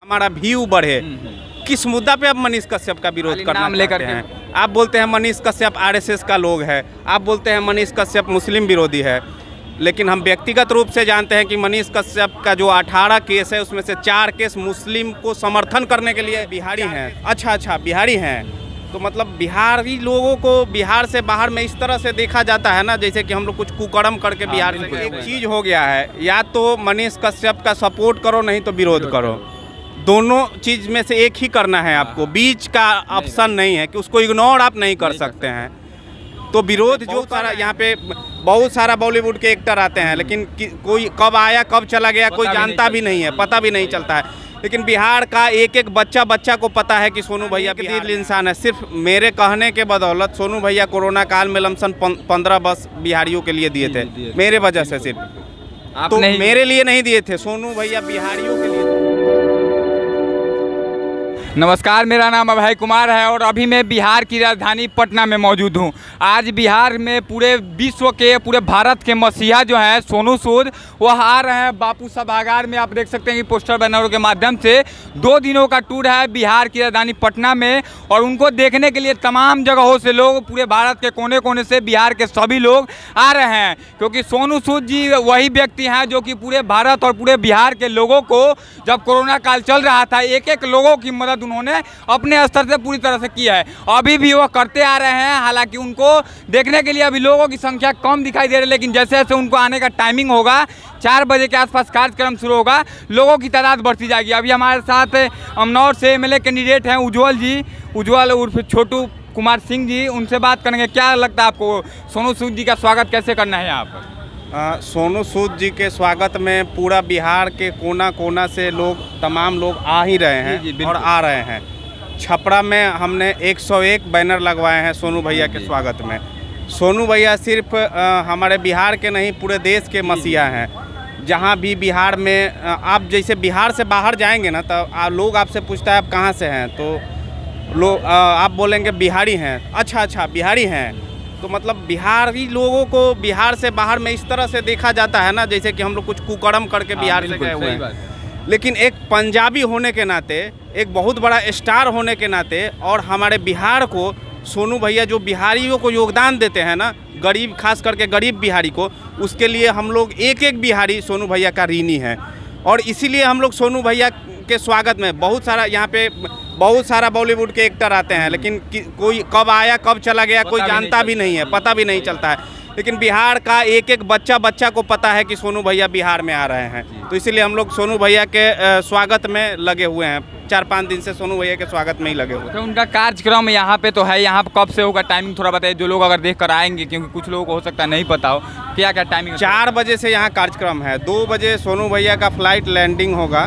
हमारा व्यू बढ़े। किस मुद्दा पे आप मनीष कश्यप का विरोध करना चाहते हैं? आप बोलते हैं मनीष कश्यप आरएसएस का लोग है, आप बोलते हैं मनीष कश्यप मुस्लिम विरोधी है, लेकिन हम व्यक्तिगत रूप से जानते हैं कि मनीष कश्यप का जो 18 केस है उसमें से 4 केस मुस्लिम को समर्थन करने के लिए बिहारी हैं। अच्छा बिहारी हैं, तो मतलब बिहारी लोगों को बिहार से बाहर में इस तरह से देखा जाता है ना, जैसे कि हम लोग कुछ कुकर्म करके बिहार में एक चीज़ हो गया है, या तो मनीष कश्यप का सपोर्ट करो नहीं तो विरोध करो, दोनों चीज़ में से एक ही करना है आपको, बीच का ऑप्शन नहीं है कि उसको इग्नोर आप नहीं कर सकते हैं। तो विरोध जो सारा यहाँ पे बहुत सारा बॉलीवुड के एक्टर आते हैं, लेकिन कोई कब आया कब चला गया कोई जानता भी नहीं है, पता भी नहीं चलता है। लेकिन बिहार का एक एक बच्चा को पता है कि सोनू भैया के दिल इंसान है। सिर्फ मेरे कहने के बदौलत सोनू भैया कोरोना काल में लमसम 15 बस बिहारियों के लिए दिए थे, मेरे वजह से सिर्फ। तो मेरे लिए नहीं दिए थे, सोनू भैया बिहारियों के लिए। नमस्कार, मेरा नाम अभय कुमार है और अभी मैं बिहार की राजधानी पटना में मौजूद हूं। आज बिहार में पूरे विश्व के, पूरे भारत के मसीहा जो हैं सोनू सूद, वह आ रहे हैं बापू सभागार में। आप देख सकते हैं कि पोस्टर बैनरों के माध्यम से 2 दिनों का टूर है बिहार की राजधानी पटना में, और उनको देखने के लिए तमाम जगहों से लोग, पूरे भारत के कोने कोने से बिहार के सभी लोग आ रहे हैं, क्योंकि सोनू सूद जी वही व्यक्ति हैं जो कि पूरे भारत और पूरे बिहार के लोगों को, जब कोरोना काल चल रहा था, एक एक लोगों की मदद उन्होंने अपने स्तर से पूरी तरह से किया है। अभी भी वो करते आ रहे हैं। हालांकि उनको देखने के लिए अभी लोगों की संख्या कम दिखाई दे रही है, लेकिन जैसे जैसे उनको आने का टाइमिंग होगा, 4 बजे के आसपास कार्यक्रम शुरू होगा, लोगों की तादाद बढ़ती जाएगी। अभी हमारे साथ अमनौर से एमएलए कैंडिडेट हैं उज्ज्वल जी, उज्ज्वल उर्फ छोटू कुमार सिंह जी, उनसे बात करेंगे। क्या लगता है आपको सोनू सूद जी का स्वागत कैसे करना है यहाँ पर? सोनू सूद जी के स्वागत में पूरा बिहार के कोना कोना से लोग, तमाम लोग आ ही रहे हैं और आ रहे हैं। छपरा में हमने 101 बैनर लगवाए हैं सोनू भैया के स्वागत में। सोनू भैया सिर्फ हमारे बिहार के नहीं, पूरे देश के मसीहा हैं। जहाँ भी बिहार में आप जैसे बिहार से बाहर जाएंगे ना, तो लोग आपसे पूछता है आप कहाँ से हैं, तो लोग आप बोलेंगे बिहारी हैं। अच्छा बिहारी हैं, तो मतलब बिहारी लोगों को बिहार से बाहर में इस तरह से देखा जाता है ना, जैसे कि हम लोग कुछ कुकर्म करके बिहार से गए हुए हैं। लेकिन एक पंजाबी होने के नाते, एक बहुत बड़ा स्टार होने के नाते, और हमारे बिहार को सोनू भैया जो बिहारियों को योगदान देते हैं ना, गरीब, खास करके गरीब बिहारी को, उसके लिए हम लोग एक एक बिहारी सोनू भैया का ऋणी है। और इसीलिए हम लोग सोनू भैया के स्वागत में बहुत सारा, यहाँ पे बहुत सारा बॉलीवुड के एक्टर आते हैं, लेकिन कोई कब आया कब चला गया कोई जानता भी नहीं है, पता भी नहीं चलता है। लेकिन बिहार का एक एक बच्चा को पता है कि सोनू भैया बिहार में आ रहे हैं, तो इसीलिए हम लोग सोनू भैया के स्वागत में लगे हुए हैं। 4-5 दिन से सोनू भैया के स्वागत में ही लगे हुए हैं। तो उनका कार्यक्रम यहाँ पे तो है, यहाँ कब से होगा, टाइमिंग थोड़ा बताइए, जो लोग अगर देख कर आएंगे, क्योंकि कुछ लोगों को हो सकता है नहीं पता हो, क्या टाइमिंग? 4 बजे से यहाँ कार्यक्रम है, 2 बजे सोनू भैया का फ्लाइट लैंडिंग होगा,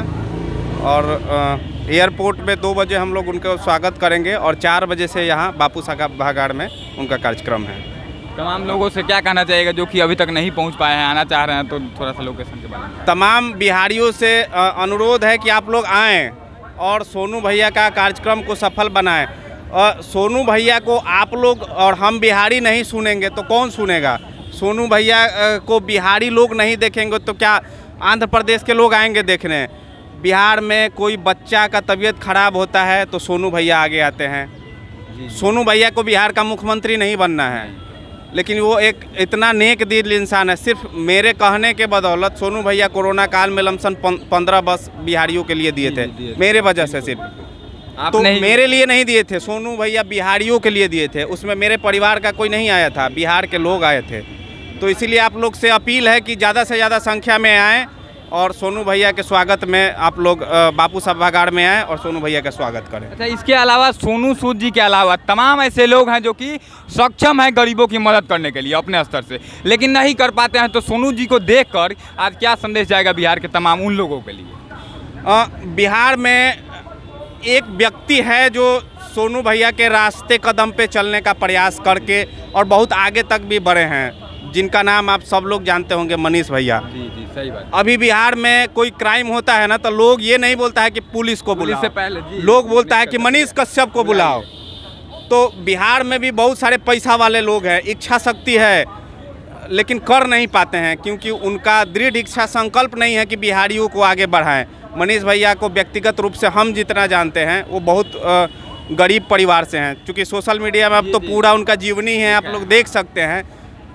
और एयरपोर्ट में 2 बजे हम लोग उनका स्वागत करेंगे, और 4 बजे से यहाँ बापू सभागार में उनका कार्यक्रम है। तमाम लोगों से क्या कहना चाहिएगा जो कि अभी तक नहीं पहुंच पाए हैं, आना चाह रहे हैं, तो थोड़ा सा लोकेशन के बारे में? तमाम बिहारियों से अनुरोध है कि आप लोग आएँ और सोनू भैया का कार्यक्रम को सफल बनाएं। और सोनू भैया को आप लोग और हम बिहारी नहीं सुनेंगे तो कौन सुनेगा? सोनू भैया को बिहारी लोग नहीं देखेंगे तो क्या आंध्र प्रदेश के लोग आएंगे देखने? बिहार में कोई बच्चा का तबीयत खराब होता है तो सोनू भैया आगे आते हैं। सोनू भैया को बिहार का मुख्यमंत्री नहीं बनना है, लेकिन वो एक इतना नेक दिल इंसान है। सिर्फ मेरे कहने के बदौलत सोनू भैया कोरोना काल में लमसम 15 बस बिहारियों के लिए दिए थे, मेरे वजह से सिर्फ। तो मेरे लिए नहीं दिए थे, सोनू भैया बिहारियों के लिए दिए थे। उसमें मेरे परिवार का कोई नहीं आया था, बिहार के लोग आए थे। तो इसीलिए आप लोग से अपील है कि ज़्यादा से ज़्यादा संख्या में आएँ और सोनू भैया के स्वागत में आप लोग बापू सभागार में आएँ और सोनू भैया का स्वागत करें। अच्छा, इसके अलावा सोनू सूद जी के अलावा तमाम ऐसे लोग हैं जो कि सक्षम हैं गरीबों की मदद करने के लिए अपने स्तर से, लेकिन नहीं कर पाते हैं। तो सोनू जी को देखकर आज क्या संदेश जाएगा बिहार के तमाम उन लोगों के लिए? बिहार में एक व्यक्ति है जो सोनू भैया के रास्ते कदम पे चलने का प्रयास करके और बहुत आगे तक भी बढ़े हैं, जिनका नाम आप सब लोग जानते होंगे, मनीष भैया। जी सही बात। अभी बिहार में कोई क्राइम होता है ना तो लोग ये नहीं बोलता है कि पुलिस को बुलाओ, से पहले लोग बोलता है कि मनीष कश्यप को बुलाओ। तो बिहार में भी बहुत सारे पैसा वाले लोग हैं, इच्छा शक्ति है, लेकिन कर नहीं पाते हैं क्योंकि उनका दृढ़ इच्छा संकल्प नहीं है कि बिहारियों को आगे बढ़ाएं। मनीष भैया को व्यक्तिगत रूप से हम जितना जानते हैं वो बहुत गरीब परिवार से हैं, क्योंकि सोशल मीडिया में अब तो पूरा उनका जीवनी है, आप लोग देख सकते हैं।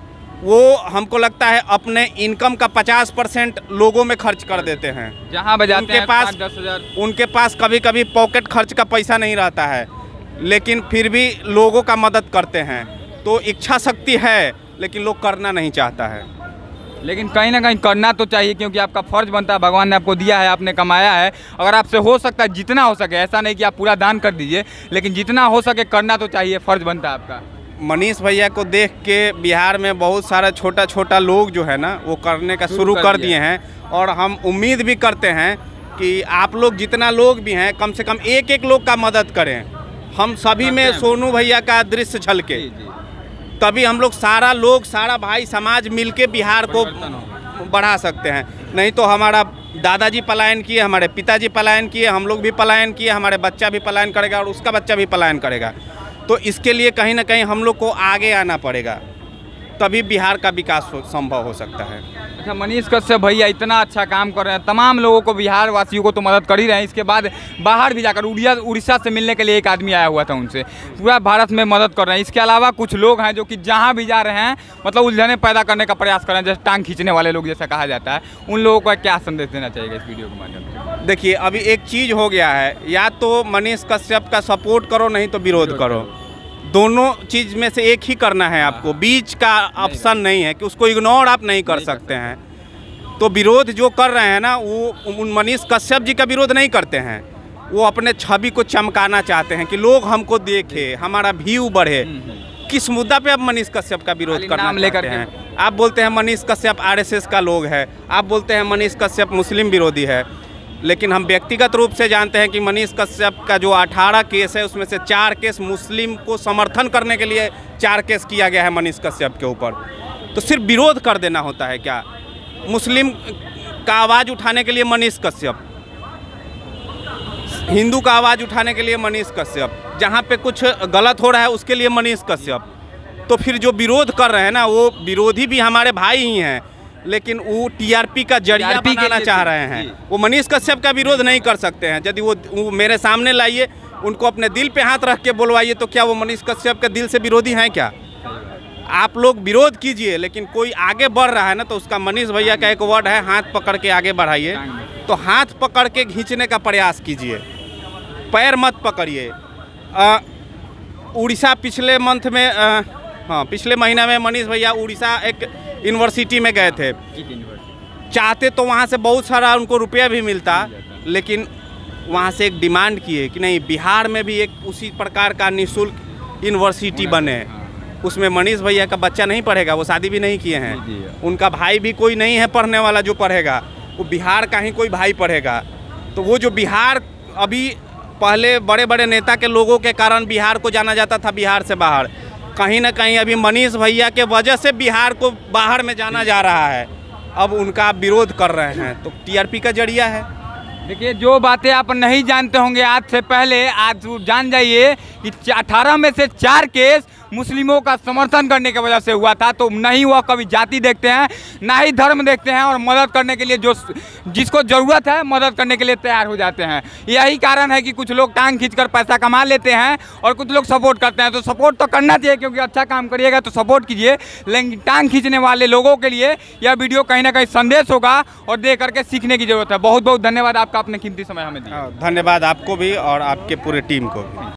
वो हमको लगता है अपने इनकम का 50% लोगों में खर्च कर देते हैं। जहाँ बजाते उनके हैं पास 10,000 उनके पास कभी कभी पॉकेट खर्च का पैसा नहीं रहता है, लेकिन फिर भी लोगों का मदद करते हैं। तो इच्छा शक्ति है लेकिन लोग करना नहीं चाहता है। लेकिन कहीं ना कहीं करना तो चाहिए, क्योंकि आपका फर्ज बनता है, भगवान ने आपको दिया है, आपने कमाया है। अगर आपसे हो सकता है जितना हो सके, ऐसा नहीं कि आप पूरा दान कर दीजिए, लेकिन जितना हो सके करना तो चाहिए, फर्ज बनता है आपका। मनीष भैया को देख के बिहार में बहुत सारा छोटा छोटा लोग जो है ना वो करने का शुरू कर दिए हैं। और हम उम्मीद भी करते हैं कि आप लोग जितना लोग भी हैं कम से कम एक एक लोग का मदद करें। हम सभी में सोनू भैया का दृश्य झलके, तभी हम लोग सारा लोग, सारा भाई समाज मिलके बिहार को बढ़ा सकते हैं। नहीं तो हमारा दादाजी पलायन किए, हमारे पिताजी पलायन किए, हम लोग भी पलायन किए, हमारे बच्चा भी पलायन करेगा और उसका बच्चा भी पलायन करेगा। तो इसके लिए कहीं ना कहीं हम लोग को आगे आना पड़ेगा, तभी बिहार का विकास संभव हो सकता है। अच्छा, मनीष कश्यप भैया इतना अच्छा काम कर रहे हैं, तमाम लोगों को, बिहार वासियों को तो मदद कर ही रहे हैं। इसके बाद बाहर भी जाकर उड़ीसा से मिलने के लिए एक आदमी आया हुआ था, उनसे पूरा भारत में मदद कर रहे हैं। इसके अलावा कुछ लोग हैं जो कि जहाँ भी जा रहे हैं मतलब उलझने पैदा करने का प्रयास कर रहे हैं, जैसे टांग खींचने वाले लोग जैसा कहा जाता है। उन लोगों को क्या संदेश देना चाहिए इस वीडियो के माध्यम से? देखिए, अभी एक चीज़ हो गया है, या तो मनीष कश्यप का सपोर्ट करो, नहीं तो विरोध करो। दोनों चीज़ में से एक ही करना है आपको, बीच का ऑप्शन नहीं है कि उसको इग्नोर आप नहीं कर सकते हैं। तो विरोध जो कर रहे हैं ना, वो मनीष कश्यप जी का विरोध नहीं करते हैं, वो अपने छवि को चमकाना चाहते हैं कि लोग हमको देखें, हमारा व्यू बढ़े। किस मुद्दा पे आप मनीष कश्यप का विरोध करना चाहते हैं? आप बोलते हैं मनीष कश्यप आरएसएस का लोग है, आप बोलते हैं मनीष कश्यप मुस्लिम विरोधी है, लेकिन हम व्यक्तिगत रूप से जानते हैं कि मनीष कश्यप का जो 18 केस है उसमें से 4 केस मुस्लिम को समर्थन करने के लिए 4 केस किया गया है मनीष कश्यप के ऊपर। तो सिर्फ विरोध कर देना होता है क्या? मुस्लिम का आवाज़ उठाने के लिए मनीष कश्यप, हिंदू का आवाज़ उठाने के लिए मनीष कश्यप, जहाँ पे कुछ गलत हो रहा है उसके लिए मनीष कश्यप। तो फिर जो विरोध कर रहे हैं ना, वो विरोधी भी हमारे भाई ही हैं, लेकिन वो टीआरपी का जरिया बनाना चाह रहे हैं। वो मनीष कश्यप का विरोध नहीं कर सकते हैं। यदि वो मेरे सामने लाइए, उनको अपने दिल पे हाथ रख के बोलवाइए, तो क्या वो मनीष कश्यप के दिल से विरोधी हैं क्या? आप लोग विरोध कीजिए, लेकिन कोई आगे बढ़ रहा है ना, तो उसका मनीष भैया का एक वर्ड है, हाथ पकड़ के आगे बढ़ाइए। तो हाथ पकड़ के खींचने का प्रयास कीजिए, पैर मत पकड़िए। उड़ीसा पिछले मंथ में पिछले महीना में मनीष भैया उड़ीसा एक यूनिवर्सिटी में गए थे। चाहते तो वहाँ से बहुत सारा उनको रुपया भी मिलता, लेकिन वहाँ से एक डिमांड किए कि नहीं, बिहार में भी एक उसी प्रकार का निःशुल्क यूनिवर्सिटी बने। उसमें मनीष भैया का बच्चा नहीं पढ़ेगा, वो शादी भी नहीं किए हैं, उनका भाई भी कोई नहीं है पढ़ने वाला जो पढ़ेगा, वो बिहार का ही कोई भाई पढ़ेगा। तो वो जो बिहार, अभी पहले बड़े बड़े नेता के लोगों के कारण बिहार को जाना जाता था बिहार से बाहर, कहीं ना कहीं अभी मनीष भैया के वजह से बिहार को बाहर में जाना जा रहा है। अब उनका विरोध कर रहे हैं, तो टीआरपी का जरिया है। देखिए, जो बातें आप नहीं जानते होंगे आज से पहले, आज जान जाइए कि 18 में से 4 केस मुस्लिमों का समर्थन करने की वजह से हुआ था। तो नहीं वह कभी जाति देखते हैं, ना ही धर्म देखते हैं, और मदद करने के लिए जिसको ज़रूरत है मदद करने के लिए तैयार हो जाते हैं। यही कारण है कि कुछ लोग टांग खींचकर पैसा कमा लेते हैं और कुछ लोग सपोर्ट करते हैं। तो सपोर्ट तो करना चाहिए, क्योंकि अच्छा काम करिएगा तो सपोर्ट कीजिए, लेकिन टांग खींचने वाले लोगों के लिए यह वीडियो कहीं ना कहीं संदेश होगा और देख करके सीखने की जरूरत है। बहुत बहुत धन्यवाद आपका, अपने कीमती समय हमें दिया। धन्यवाद आपको भी और आपके पूरे टीम को भी।